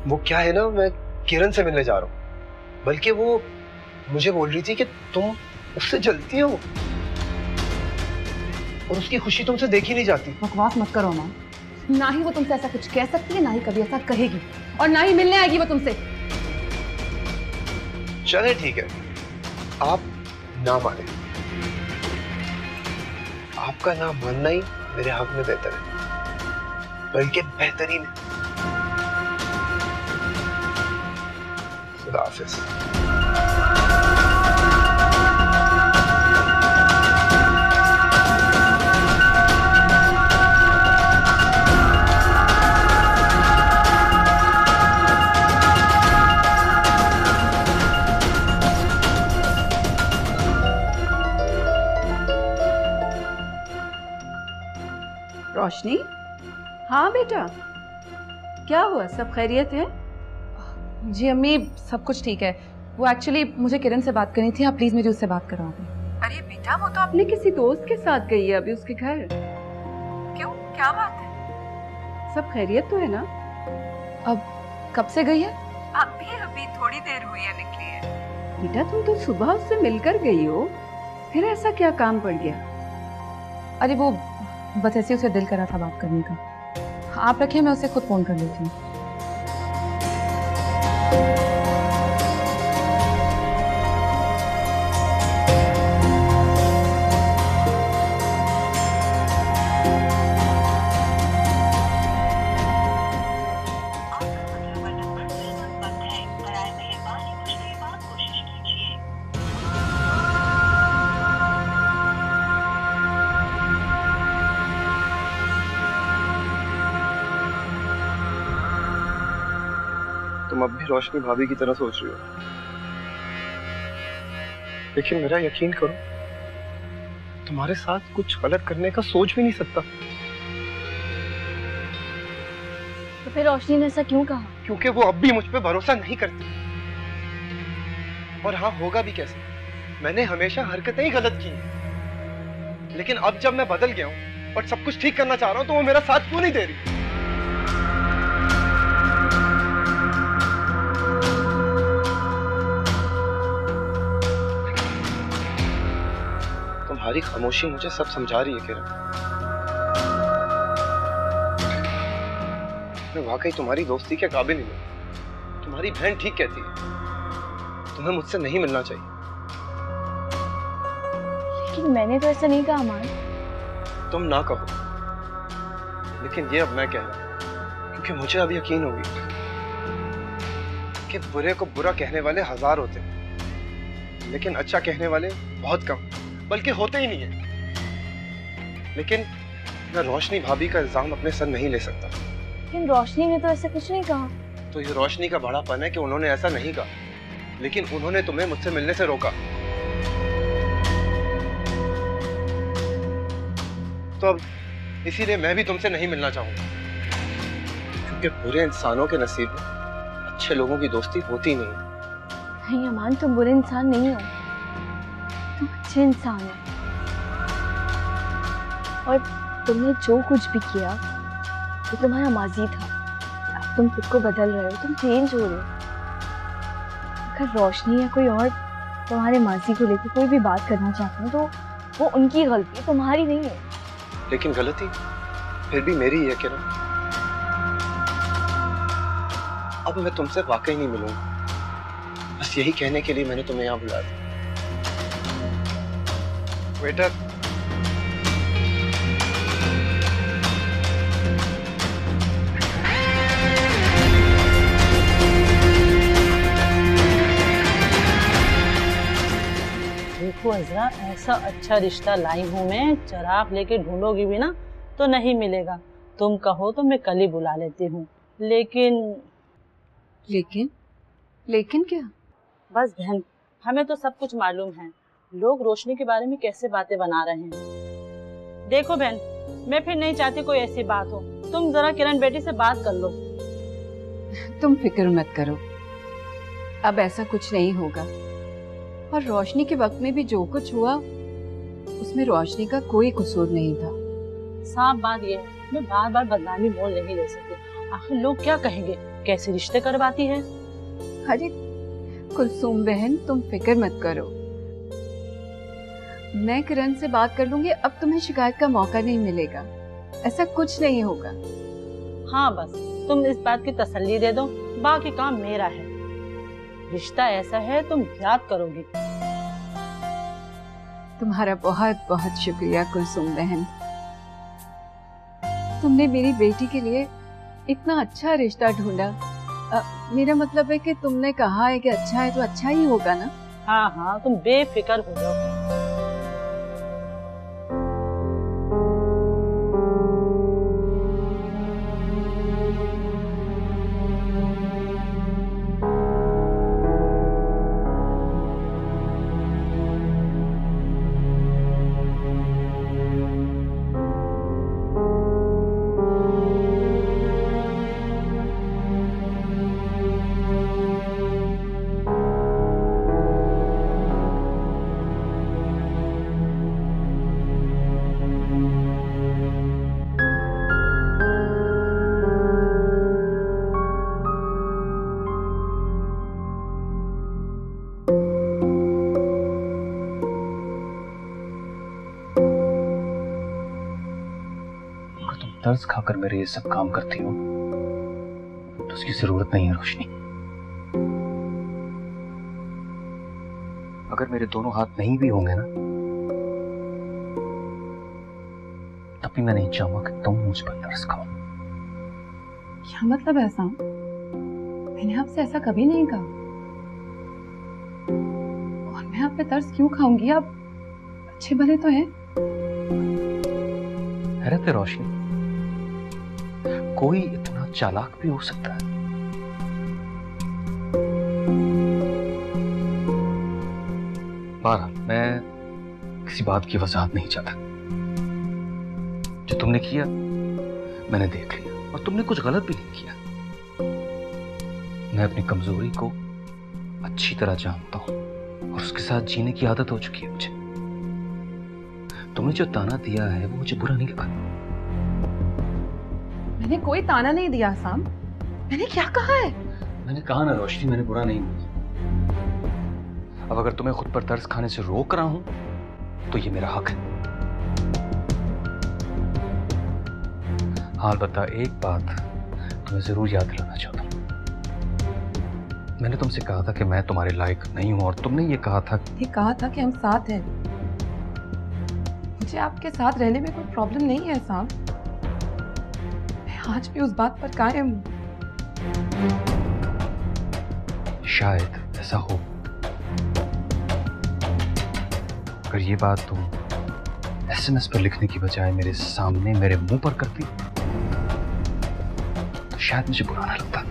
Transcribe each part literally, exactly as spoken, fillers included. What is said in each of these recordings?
वो क्या है ना, मैं किरण से मिलने जा रहा हूँ, बल्कि वो मुझे बोल रही थी कि तुम उससे जलती हो और उसकी खुशी तुमसे देखी नहीं जाती। बकवास मत करो माँ, ना ही वो तुमसे ऐसा कुछ कह सकती है, ना ही कभी ऐसा कहेगी, और ना ही मिलने आएगी वो तुमसे। चले ठीक है, आप ना माने, आपका ना मानना ही मेरे हक में बेहतर है, बल्कि बेहतरीन है। खुदा हाफिज। रोशनी, हाँ बेटा, क्या हुआ, सब खैरियत है? जी अम्मी, सब कुछ ठीक है। वो एक्चुअली मुझे किरण से बात करनी थी, आप प्लीज मेरी उससे बात कराओ। अरे बेटा, वो तो अपने किसी दोस्त के साथ गई है अभी उसके घर। क्यों, क्या बात है? सब खैरियत तो है ना? अब कब से गई है? अभी अभी थोड़ी देर हुई है निकली है। बेटा तुम तो सुबह उससे मिलकर गई हो, फिर ऐसा क्या काम पड़ गया? अरे वो बस ऐसे उसे दिल करा था बात करने का। आप रखिए, मैं उसे खुद फोन कर लेती हूँ। तुम अब भी रोशनी भाभी की तरह सोच रही हो, लेकिन मेरा यकीन करो, तुम्हारे साथ कुछ गलत करने का सोच भी नहीं सकता। तो फिर रोशनी ने ऐसा क्यों कहा? क्योंकि वो अब भी मुझ पे भरोसा नहीं करती। और हाँ, होगा भी कैसे, मैंने हमेशा हरकतें ही गलत की, लेकिन अब जब मैं बदल गया हूँ और सब कुछ ठीक करना चाह रहा हूँ, तो वो मेरा साथ क्यों नहीं दे रही? तुम्हारी खामोशी मुझे सब समझा रही है किरण। मैं वाकई तुम्हारी दोस्ती के काबिल नहीं हूं। तुम्हारी बहन ठीक कहती है, तुम्हें मुझसे नहीं मिलना चाहिए। लेकिन मैंने तो ऐसा नहीं कहा अमान। तुम ना कहो, लेकिन ये अब मैं कह रहा हूं, क्योंकि मुझे अब यकीन हो गया कि बुरे को बुरा कहने वाले हजार होते हैं, लेकिन अच्छा कहने वाले बहुत कम, बल्कि होते ही नहीं है। लेकिन मैं रोशनी भाभी का इल्जाम अपने सर नहीं ले सकता। लेकिन रोशनी ने तो ऐसा कुछ नहीं कहा। तो ये रोशनी का बड़ापन है कि उन्होंने ऐसा नहीं कहा, लेकिन उन्होंने तुम्हें मुझसे मिलने से रोका। तो अब इसीलिए मैं भी तुमसे नहीं मिलना चाहूंगा, क्योंकि बुरे इंसानों के नसीब में अच्छे लोगों की दोस्ती होती नहीं। नहीं अमान, तुम बुरे इंसान नहीं हो, तुम अच्छे इंसान हो। और तुमने जो कुछ भी किया वो तुम्हारा माजी था। अब तुम खुद को बदल रहे हो, तुम चेंज हो रहे हो। अगर रोशनी या कोई और तुम्हारे माजी को लेकर कोई भी बात करना चाहते हो, तो वो उनकी गलती, तुम्हारी नहीं है। लेकिन गलती फिर भी मेरी ही है किरण। अब मैं तुमसे वाकई नहीं मिलूंगा, बस यही कहने के लिए मैंने तुम्हें यहाँ बुलाया था। वेटर, देखो अजरा, ऐसा अच्छा रिश्ता लाई हूँ मैं, चिराग लेके ढूंढोगी भी ना तो नहीं मिलेगा। तुम कहो तो मैं कल ही बुला लेती हूँ, लेकिन लेकिन लेकिन क्या? बस बहन, हमें तो सब कुछ मालूम है, लोग रोशनी के बारे में कैसे बातें बना रहे हैं। देखो बहन, मैं फिर नहीं चाहती कोई ऐसी बात हो, तुम जरा किरण बेटी से बात कर लो। तुम फिक्र मत करो, अब ऐसा कुछ नहीं होगा। और रोशनी के वक्त में भी जो कुछ हुआ उसमें रोशनी का कोई कसूर नहीं था। साफ बात यह है, मैं बार बार बदनामी मोल नहीं ले सकती। आखिर लोग क्या कहेंगे कैसे रिश्ते करवाती है। अरे कुलसूम बहन, तुम फिक्र मत करो, मैं किरण से बात कर लूंगी। अब तुम्हें शिकायत का मौका नहीं मिलेगा, ऐसा कुछ नहीं होगा। हाँ बस तुम इस बात की तसल्ली दे दो, बाकी काम मेरा है। रिश्ता ऐसा है तुम याद करोगी। तुम्हारा बहुत बहुत शुक्रिया कुलसूम बहन, तुमने मेरी बेटी के लिए इतना अच्छा रिश्ता ढूंढा। अ, मेरा मतलब है कि तुमने कहा है कि अच्छा है तो अच्छा ही होगा ना। हाँ हाँ तुम बेफिक्र हो जाओ। तरस खाकर मेरे ये सब काम करती हो तो उसकी जरूरत नहीं है रोशनी। अगर मेरे दोनों हाथ नहीं भी होंगे ना, तब भी मैं नहीं चाहूंगा कि तुम मुझ पर तरस खाओ। क्या मतलब है साम? मैंने आपसे ऐसा कभी नहीं कहा, और मैं आप पे तरस क्यों खाऊंगी? आप अच्छे भले तो हैं। हैरत है रोशनी, कोई इतना चालाक भी हो सकता है? बहरहाल मैं किसी बात की वजाहत नहीं चाहता। जो तुमने किया मैंने देख लिया, और तुमने कुछ गलत भी नहीं किया। मैं अपनी कमजोरी को अच्छी तरह जानता हूं और उसके साथ जीने की आदत हो चुकी है मुझे। तुमने जो ताना दिया है वो मुझे बुरा नहीं लगा। मैंने कोई ताना नहीं दिया साम, मैंने क्या कहा है? मैंने कहा ना रोशनी, मैंने बुरा नहीं किया। अब अगर तुम्हें खुद पर तरस खाने से रोक रहा हूं तो ये मेरा हक है। हाँ अलबत्ता एक बात तुम्हें जरूर याद दिलाना चाहता हूं। मैंने तुमसे कहा था कि मैं तुम्हारे लायक नहीं हूं, और तुमने ये कहा था ये कहा था कि हम साथ हैं। मुझे आपके साथ रहने में कोई प्रॉब्लम नहीं है साम, आज भी उस बात पर कायम हूं। शायद ऐसा हो, अगर ये बात तुम एसएमएस पर लिखने की बजाय मेरे सामने मेरे मुंह पर करती तो शायद मुझे बुरा ना लगता।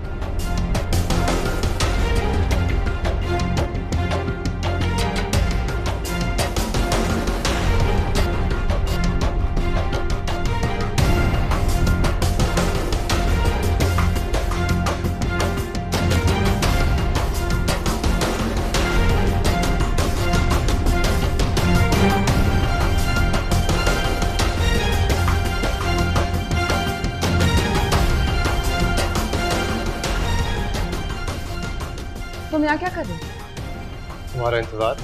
तुम यहाँ क्या कर रहे हो? तुम्हारा इंतजार।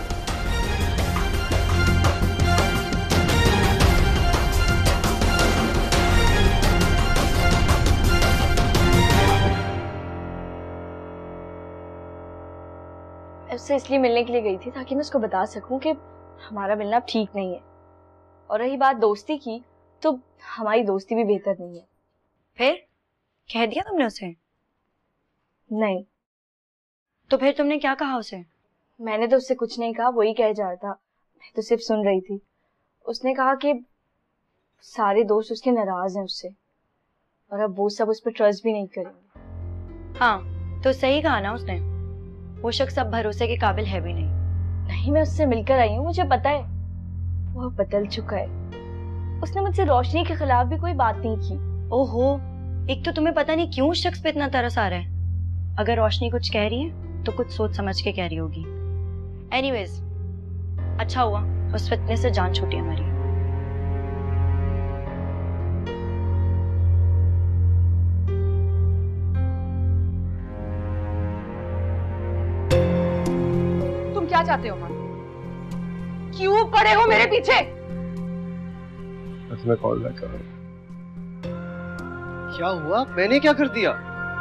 उससे इसलिए मिलने के लिए गई थी ताकि मैं उसको बता सकूं कि हमारा मिलना अब ठीक नहीं है। और रही बात दोस्ती की, तो हमारी दोस्ती भी बेहतर नहीं है। फिर कह दिया तुमने उसे? नहीं। तो फिर तुमने क्या कहा उसे? मैंने तो उससे कुछ नहीं कहा, वही कह जा रहा था, मैं तो सिर्फ सुन रही थी। उसने कहा कि सारे दोस्त उसके नाराज हैं उससे, और अब वो सब उस पर ट्रस्ट भी नहीं करेंगे। हाँ तो सही कहा ना उसने, वो शख्स अब भरोसे के काबिल है भी नहीं। नहीं, मैं उससे मिलकर आई हूँ, मुझे पता है वो बदल चुका है। उसने मुझसे रोशनी के खिलाफ भी कोई बात नहीं की। ओहो, एक तो तुम्हें पता नहीं क्यों उस शख्स पे इतना तरस आ रहा है। अगर रोशनी कुछ कह रही है तो कुछ सोच समझ के कह रही होगी। एनीवेज, अच्छा हुआ उस फितने से जान छूटी हमारी। चाहते हो अमन? क्यों पड़े हो मेरे पीछे? मैं कॉल बैक कर रहा हूँ। क्या हुआ? मैंने क्या कर दिया?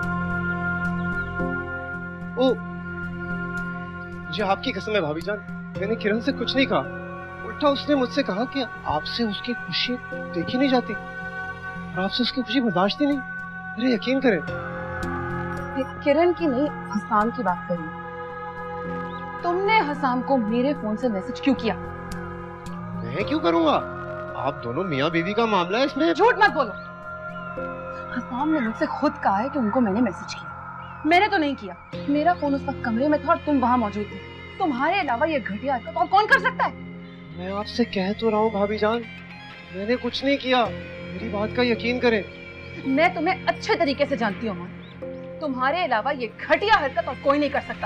ओ, मुझे आपकी कसम है भाभी जान, मैंने किरण से कुछ नहीं कहा। उल्टा उसने मुझसे कहा कि आपसे उसकी खुशी देखी नहीं जाती और आपसे उसकी खुशी बर्दाश्त ही नहीं। अरे यकीन करें, किरण की नहीं, हसाम की बात करी। तुमने हसाम को मेरे फोन से मैसेज क्यों किया? मैं क्यों करूंगा? आप दोनों मियाँ बीवी का मामला है, इसमें झूठ मत बोलो। हसाम ने मुझसे खुद कहा है कि उनको मैंने मैसेज किया। मैंने तो नहीं किया। मेरा फोन उस वक्त कमरे में था और तुम वहां मौजूद थे। तुम्हारे अलावा ये घटिया हरकत और कौन कर सकता है? मैं आपसे कह तो रहा हूँ भाभी जान, मैंने कुछ नहीं किया। मेरी बात का यकीन करें। मैं तुम्हें अच्छे तरीके से जानती हूँ अमन। तुम्हारे अलावा ये घटिया हरकत और कोई नहीं कर सकता।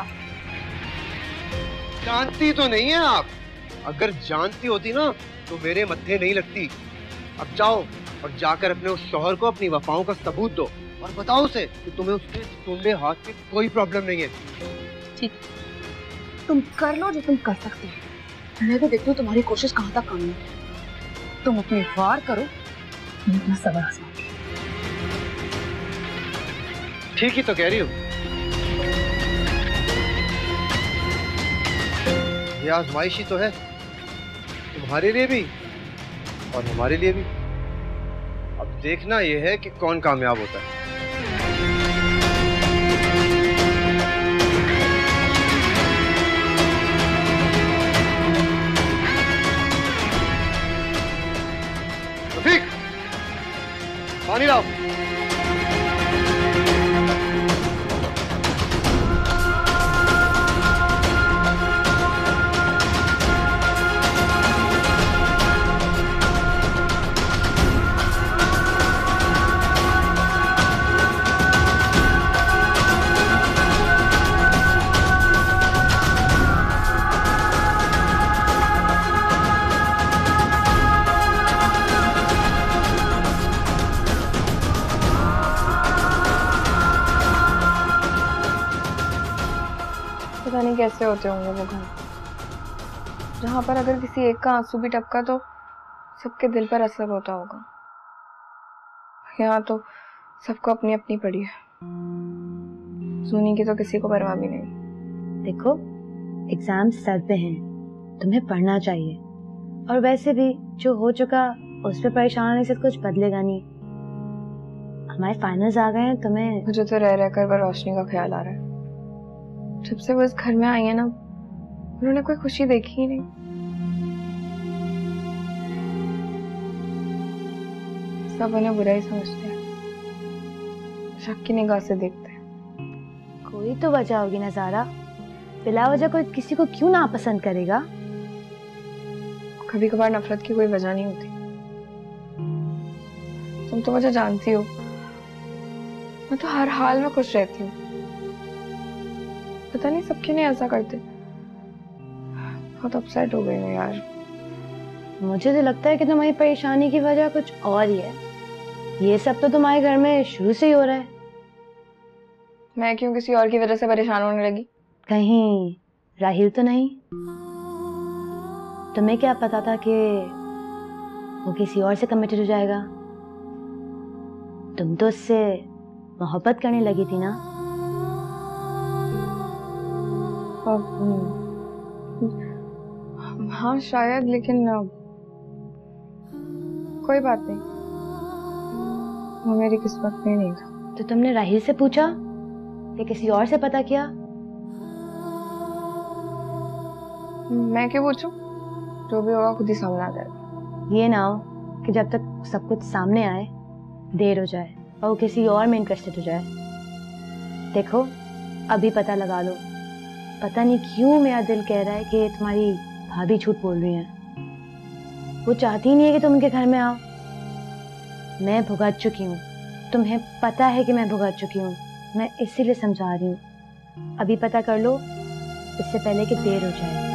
जानती तो नहीं है आप। अगर जानती होती ना तो मेरे मत्थे नहीं लगती। अब जाओ और जाकर अपने उस शौहर को अपनी वफाओं का सबूत दो और बताओ उसे कि तुम्हें उसके टुंडे हाथ में कोई प्रॉब्लम नहीं है। ठीक, तुम कर लो जो तुम कर सकते हो। मैं भी देखती हूँ तुम्हारी कोशिश कहाँ तक कामयाब है। तुम अपनी वार करो, मैं अपना सबर आजमाऊं। ठीक ही तो कह रही हूँ। ये आजमाइश ही तो है, तुम्हारे लिए भी और हमारे लिए भी। अब देखना यह है कि कौन कामयाब होता है। रफीक, पानी लाओ। पता नहीं कैसे होते होंगे वो घर, जहाँ पर अगर किसी एक का आंसू भी टपका तो सबके दिल पर असर होता होगा। यहाँ तो सबको अपनी अपनी पड़ी है। सोनी की तो किसी को परवाह भी नहीं। देखो, एग्जाम सर पे हैं, तुम्हें पढ़ना चाहिए। और वैसे भी जो हो चुका उस पर परेशान होने से कुछ बदलेगा नहीं। हमारे फाइनल्स आ गए हैं, तुम्हें। मुझे तो रह रहकर वो रोशनी का ख्याल आ रहा है। जब से वो इस घर में आई है ना, उन्होंने कोई खुशी देखी ही नहीं। सब उन्हें बुरा ही समझते हैं, शक की निगाह से देखते हैं। कोई तो वजह होगी ना ज़ारा, बिला वजह कोई किसी को क्यों ना पसंद करेगा। कभी कभार नफरत की कोई वजह नहीं होती। तुम तो मुझे जानती हो, मैं तो हर हाल में खुश रहती हूँ। पता नहीं सब क्यों नहीं ऐसा करते। बहुत अपसेट हो गई मैं यार। मुझे तो लगता है कि तुम्हारी परेशानी की वजह कुछ और ही है। ये सब तो तुम्हारे घर में शुरू से ही हो रहा है। मैं क्यों किसी और की वजह से परेशान होने लगी? कहीं राहिल तो नहीं? तुम्हें क्या पता था कि वो किसी और से कमिटेड हो जाएगा? तुम तो उससे मोहब्बत करने लगी थी ना? हाँ शायद, लेकिन कोई बात नहीं, वो मेरी किस्मत में नहीं था। तो तुमने राहिल से पूछा या किसी और से पता किया? मैं क्यों पूछूं? जो भी होगा खुद ही सामने आ जाएगा। ये ना हो कि जब तक सब कुछ सामने आए देर हो जाए और वो किसी और में इंटरेस्टेड हो जाए। देखो, अभी पता लगा लो। पता नहीं क्यों मेरा दिल कह रहा है कि तुम्हारी भाभी झूठ बोल रही हैं। वो चाहती नहीं है कि तुम उनके घर में आओ। मैं भुगत चुकी हूँ, तुम्हें पता है कि मैं भुगत चुकी हूँ। मैं इसीलिए समझा रही हूँ, अभी पता कर लो इससे पहले कि देर हो जाए।